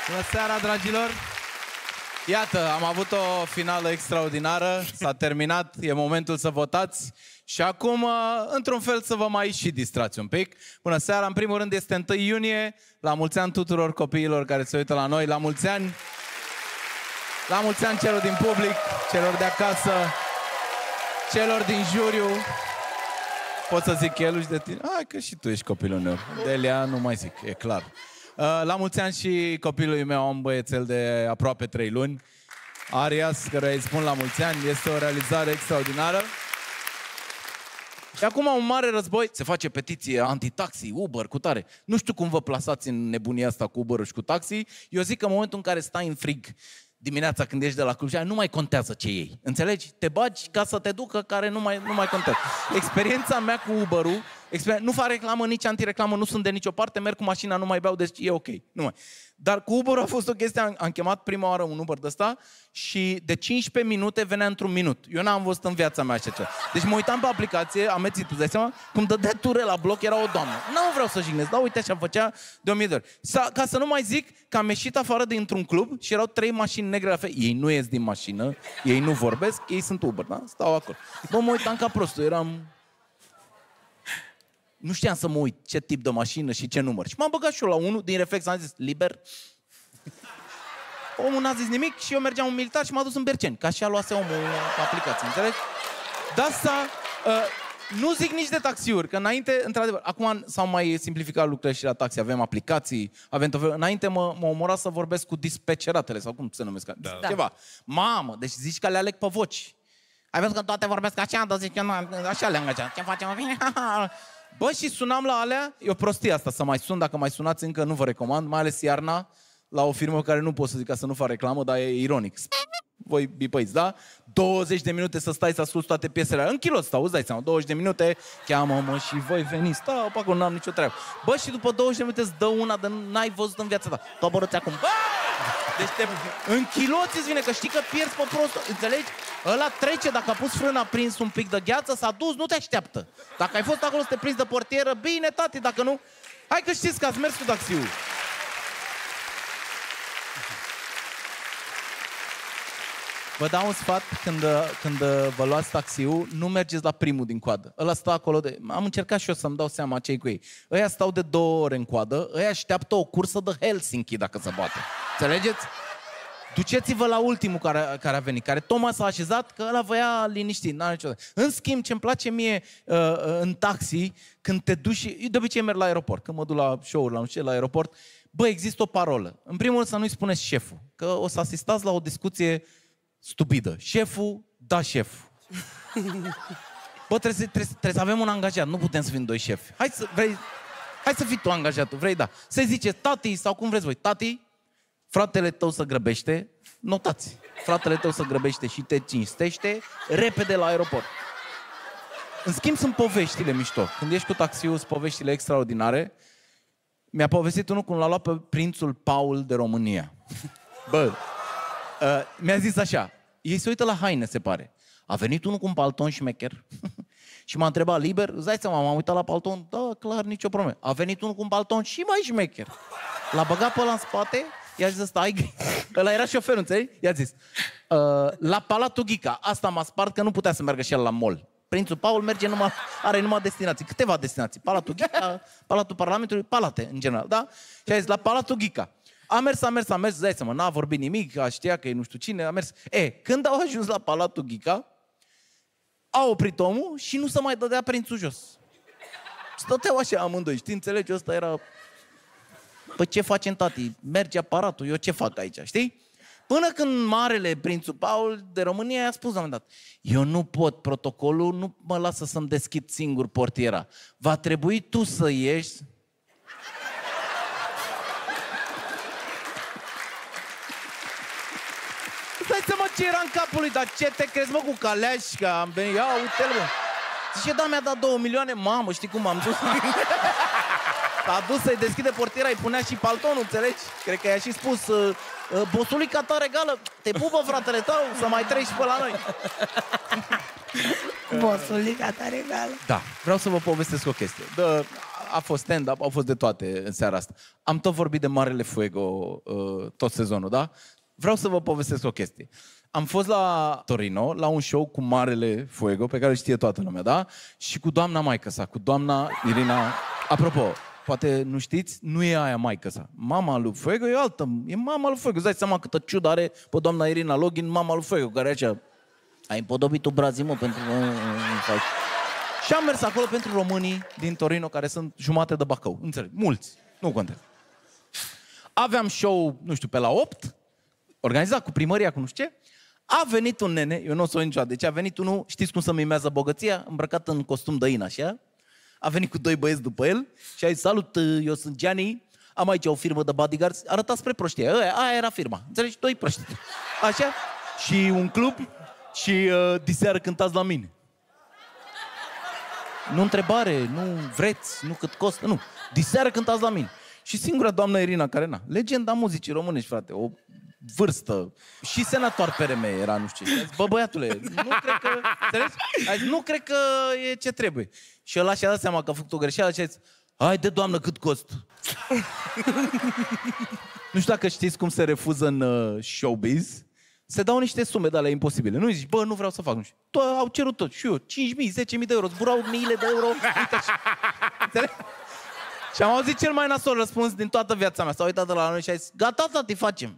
Bună seara, dragilor! Iată, am avut o finală extraordinară, s-a terminat, e momentul să votați și acum, într-un fel, să vă mai și distrați un pic. Bună seara, în primul rând este 1 iunie, la mulți ani tuturor copiilor care se uită la noi, la mulți ani! La mulți ani celor din public, celor de acasă, celor din juriu. Pot să zic Cheluș de tine? Hai că și tu ești copilul meu. Delia nu mai zic, e clar. La mulți ani și copilului meu, am un băiețel de aproape 3 luni. Arias, care îi spun la mulți ani, este o realizare extraordinară. Și acum un mare război, se face petiție anti-taxi, Uber, cu tare. Nu știu cum vă plasați în nebunia asta cu Uber și cu taxi. Eu zic că în momentul în care stai în frig dimineața când ești de la Cluj, nu mai contează ce iei. Înțelegi? Te bagi ca să te ducă, care nu mai contează. Experiența mea cu Uber-ul, nu fac reclamă, nici antireclamă, nu sunt de nicio parte, merg cu mașina, nu mai beau, deci e ok. Nu mai. Dar cu Uber a fost o chestie, am chemat prima oară un Uber de ăsta și de 15 minute venea într-un minut. Eu n-am văzut în viața mea așa ceva. Deci mă uitam pe aplicație, am mețit, îți dai seama, cum dădea ture la bloc, era o doamnă. Nu vreau să jignesc, dar uite așa făcea de 1000 de ori. Ca să nu mai zic că am ieșit afară dintr-un club și erau 3 mașini negre la fel. Ei nu ies din mașină, ei nu vorbesc, ei sunt Uber, da? Stau acolo. Bă, mă uitam ca prostul, eram... Nu știam să mă uit ce tip de mașină și ce număr. Și m-am băgat și eu la unul, din reflex am zis, liber. Omul n-a zis nimic și eu mergeam un militar și m-a dus în Berceni. Ca așa luase omul aplicație, înțelegi? De asta nu zic nici de taxiuri, că înainte, într-adevăr, acum s-au mai simplificat lucrurile și la taxi, avem aplicații, avem tot felul. Înainte mă omora să vorbesc cu dispeceratele, sau cum se numesc, ceva. Mamă, deci zici că le aleg pe voci. Ai văzut că toate vorbesc așa, dar zic că nu, așa le angajat. Ce facem? Bă, și sunam la alea, e o prostie asta, să mai sun, dacă mai sunați încă nu vă recomand, mai ales iarna, la o firmă care nu pot să zic ca să nu fac reclamă, dar e ironic. Voi bipăiți, da? 20 de minute să stai să asculti toate piesele alea. În kilot stau, îți dai seama, 20 de minute, cheamă-mă și voi veni, stau, pe acolo, n-am nicio treabă. Bă, și după 20 de minute îți dă una de n-ai văzut în viața ta. Coboră-ți acum. Bă! Deci în chiloți îți vine, că știi că pierzi pe prostul, înțelegi? Ăla trece, dacă a pus frâna, a prins un pic de gheață, s-a dus, nu te așteaptă. Dacă ai fost acolo să te prinzi de portieră, bine, tati, dacă nu... Hai că știți că ați mers cu taxiul. Vă dau un sfat, când vă luați taxiul, nu mergeți la primul din coadă. Ăla stă acolo de... Am încercat și eu să-mi dau seama ce-i cu ei. Ăia stau de 2 ore în coadă, ăia așteaptă o cursă de Helsinki dacă se poate. Înțelegeți? Duceți-vă la ultimul care a venit, care tocmai s-a așezat, că ăla vă ia liniștit, n-are niciodată. În schimb, ce-mi place mie în taxi, când te duci și... De obicei merg la aeroport, când mă duc la show-uri, la nu știu, la aeroport, bă, există o parolă. În primul rând să nu-i spuneți șeful, că o să asistați la o discuție stupidă. Șeful, da șef. Bă, trebuie să avem un angajat, nu putem să fim 2 șefi. Hai să fii tu angajatul, vrei, da. Să-i ziceți tati sau cum vreți voi, tati, fratele tău se grăbește, notați. Fratele tău se grăbește și te cinstește repede la aeroport. În schimb, sunt poveștile mișto. Când ești cu taxiul, sunt poveștile extraordinare. Mi-a povestit unul cum l-a luat pe prințul Paul de România. Bă, mi-a zis așa, ei se uită la haine, se pare. A venit unul cu un palton șmecher și m-a întrebat, liber? Îți dai seama, m-am uitat la palton? Da, clar, nicio problemă. A venit unul cu un palton și mai șmecher. L-a băgat pe ăla în spate, i-a zis ăsta, ăla era șoferul, înțelegi? I-a zis, la Palatul Ghica, asta m-a spart că nu putea să meargă și el la mall. Prințul Paul are numai destinații, câteva destinații. Palatul Ghica, Palatul Parlamentului, palate, în general, da? Și a zis, la Palatul Ghica. A mers, îți dai seama, n-a vorbit nimic, știa că e nu știu cine, a mers. Când au ajuns la Palatul Ghica, a oprit omul și nu se mai dădea prințul jos. Stăteau așa amândoi, știi, înțelegi? Ăsta era... Păi ce facem, tati? Merge aparatul, eu ce fac aici, știi? Până când marele prințul Paul de România i-a spus la un moment dat, eu nu pot, protocolul nu mă lasă să-mi deschid singur portiera. Va trebui tu să ieși... Stai seama ce era în capul lui, dar ce te crezi, mă, cu caleași, că am venit, ia, uite-l, bă. Zice, da, mi-a dat 2 milioane, mamă, știi cum am dus? S-a dus să-i deschide portiera, îi punea și paltonul, înțelegi? Cred că i-a și spus, bosulica ta regală, te pupă fratele tău, să mai treci pe la noi. Bosulica ta regală. Da, vreau să vă povestesc o chestie. a fost stand-up, au fost de toate în seara asta. Am tot vorbit de Marele Fuego tot sezonul, da? Vreau să vă povestesc o chestie. Am fost la Torino, la un show cu Marele Fuego, pe care îl știe toată lumea, da? Și cu doamna maică-sa, cu doamna Irina... Apropo, poate nu știți, nu e aia maică-sa. Mama lui Fuego e altă, e mama lui Fuego. Îți dai seama câtă ciudă are pe doamna Irina Login, mama lui Fuego, care e așa... Ai împodobit tu brazii, mă, pentru... Și am mers acolo pentru românii din Torino, care sunt jumate de Bacău. Înțeleg, mulți, nu contează. Aveam show, nu știu, pe la 8, organizat cu primăria, cu nu știu ce. A venit un nene, eu nu o să o niciodată, deci a venit unul, știți cum să mimează bogăția? Îmbrăcat în costum de in, așa. A venit cu 2 băieți după el și a zis, salut, eu sunt Gianni, am aici o firmă de bodyguards, arăta spre proștie, aia era firma, înțelegi? 2 proști. Așa, și un club și diseară cântați la mine. Nu întrebare, nu vreți, nu cât costă, nu. Diseară cântați la mine. Și singura doamna Irina, care, na, legenda muzicii românești, frate, o vârstă. Și senator PRM era, nu știu ce. Zis, bă, băiatule, nu cred că... Înțelegi? Nu cred că e ce trebuie. Și ăla și-a dat seama că a făcut o greșeală și a zis, haide, doamnă, cât costă? Nu știu dacă știți cum se refuză în showbiz. Se dau niște sume de alea imposibile. Nu zici, bă, nu vreau să fac, nu știu. Au cerut tot. Și eu, 5.000, 10.000 de euro. Zburau miile de euro. Uite așa. Înțelegi? Și am auzit cel mai nasol răspuns din toată viața mea. S-a uitat de la noi și a zis, gata, tati, facem.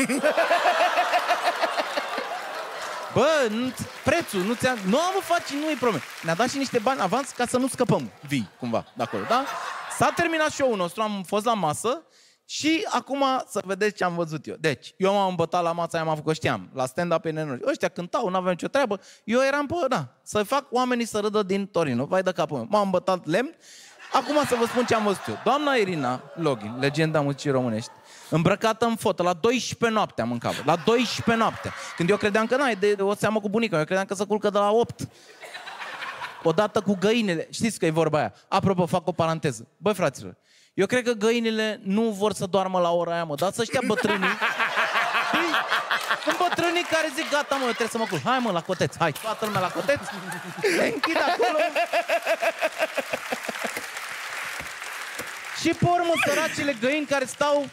Bă, prețul, nu ți-am... Nu am face, nu-i problem. Ne-a dat și niște bani avans ca să nu scăpăm vii, cumva, de acolo, da? S-a terminat show-ul nostru, am fost la masă și acum să vedeți ce am văzut eu. Deci, eu m-am îmbătat la masa aia, m-am făcut, știam, la stand-up în nenori. Ăștia cântau, n-aveam nicio treabă. Eu eram pe, da, să fac oamenii să râdă din Torino. Vai de capul meu. M-am îmbătat lemn. Acum să vă spun ce am văzut eu. Doamna Irina Login, legenda muzicii românești, îmbrăcată în fotă, la 12 noaptea mâncavă. La 12 noaptea. Când eu credeam că n-ai de o seamă cu bunica, eu credeam că se culcă de la 8. Odată cu găinile. Știți că e vorba aia. Apropo, fac o paranteză. Băi, fraților, eu cred că găinile nu vor să doarmă la ora aia, mă. Dar să știa bătrânii. Sunt bătrânii care zic, gata, mă, eu trebuie să mă culc. Hai, mă, la coteț. Hai, toată lumea la coteț. Le închid acolo. Și pe urmă, săracele găini care stau...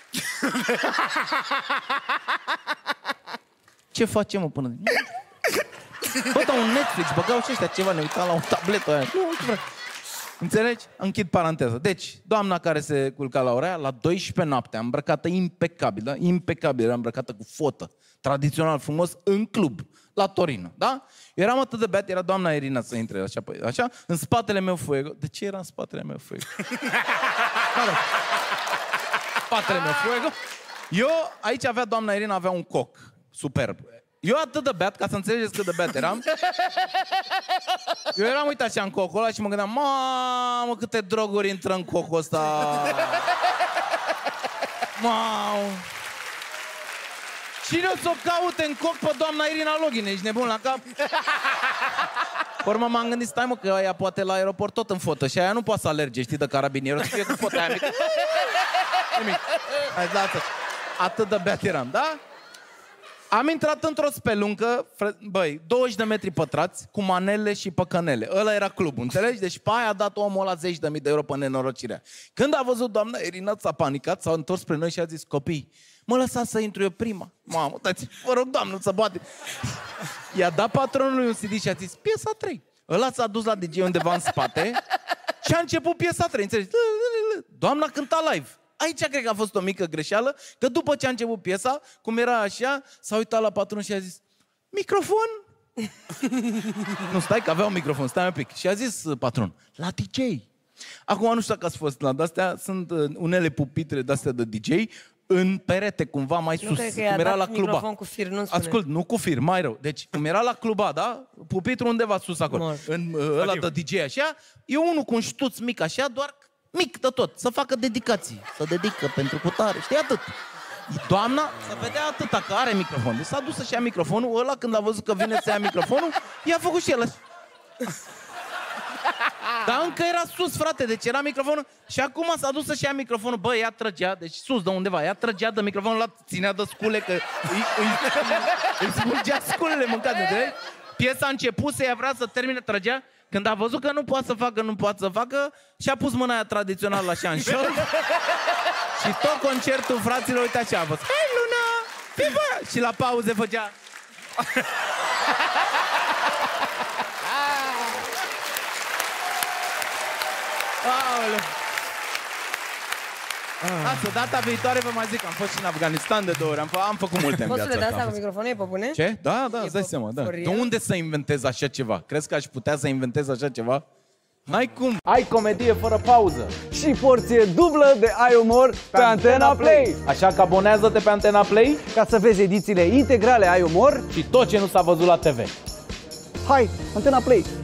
Ce facem, mă, până... Bă, dar un Netflix, băgau și ăștia ceva, ne uitam la un tabletă aia. Înțelegi? Închid paranteză. Deci, doamna care se culca la ora aia, la 12 noaptea, îmbrăcată impecabil, da? Impecabil, era îmbrăcată cu fotă, tradițional frumos, în club, la Torino, da? Eu eram atât de beat, era doamna Irina să intre așa, în spatele meu Fuego. De ce era în spatele meu Fuego? Spatele meu Fuego. Eu, aici avea doamna Irina, avea un coc superb. Eu atât de beat, ca să înțelegeți cât de beat eram. Eu eram uitat așa în cocul ăla și mă gândeam, mamă, câte droguri intră în cocul ăsta. Mamă. Cine o să o caute în coc pe doamna Irina Login? Ești nebun la cap? Pe urmă m-am gândit, stai mă, că aia poate la aeroport tot în fotă și aia nu poate să alerge, știi, de carabinier. O să fie cu fotă aia mică. Nimic. Hai, lasă. Atât de beat eram, da? Am intrat într-o speluncă, băi, 20 de metri pătrați, cu manele și păcănele. Ăla era clubul, înțelegi? Deci pe aia a dat omul ăla 10.000 de euro pe nenorocirea. Când a văzut doamna Irina, s-a panicat, s-a întors spre noi și a zis, copii, mă lăsați să intru eu prima. Mamă, dați, vă rog, doamnă, să bate. I-a dat patronului un CD și a zis, piesa 3. Ăla s-a dus la DJ undeva în spate și a început piesa 3, înțelegi? Doamna cânta live. Aici cred că a fost o mică greșeală, că după ce a început piesa, cum era așa, s-a uitat la patron și a zis, microfon? Nu, stai, că avea un microfon, stai un pic. Și a zis patron, la DJ. Acum nu știu dacă ați fost la de-astea, sunt unele pupitre de-astea de DJ, în perete, cumva mai sus, cum era la Cluba. Cu fir, nu ascult, nu cu fir, mai rău. Deci, cum era la Cluba, da? Pupitru undeva sus acolo. În ăla de DJ așa, e unul cu un ștuț mic așa, doar mic de tot, să facă dedicații. Să dedică pentru cutare, știi, atât. Doamna, să vedea atâta, că are microfon. Deci s-a dus să-și ia microfonul, ăla când a văzut că vine să ia microfonul, i-a făcut și el. Dar încă era sus, frate, deci era microfonul. Și acum s-a dus să-și ia microfonul. Bă, ea trăgea, deci sus de undeva, ea trăgea de microfonul ăla, ținea de scule, că îi smulgea sculele mâncate, înțelegi? Piesa începuse, ea vrea să termine, trăgea. Când a văzut că nu poate să facă, și-a pus mâna aia tradițională așa în șold. Și tot concertul, fraților, uite așa a fost. Hai, Luna! Fii. Și la pauze făcea... Aoleu! Asta, data viitoare vă mai zic, am fost și în Afganistan de 2 ori, am făcut multe în viața asta. Poți să le dai asta cu microfonul, e pe bune? Ce? Da, îți dai seama, da. De unde să inventez așa ceva? Crezi că aș putea să inventez așa ceva? N-ai cum! Ai comedie fără pauză! Și porție dublă de ai umor pe Antena Play! Așa că abonează-te pe Antena Play Ca să vezi edițiile integrale ai umor și tot ce nu s-a văzut la TV. Hai, Antena Play!